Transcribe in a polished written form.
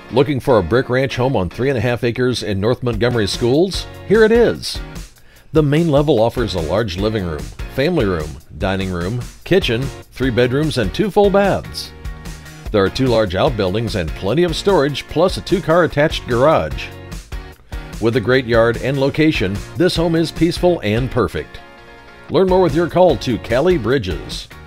Looking for a brick ranch home on 3.5 acres in North Montgomery Schools? Here it is. The main level offers a large living room, family room, dining room, kitchen, 3 bedrooms, and 2 full baths. There are 2 large outbuildings and plenty of storage, plus a 2-car attached garage. With a great yard and location, this home is peaceful and perfect. Learn more with your call to Cali Bridges.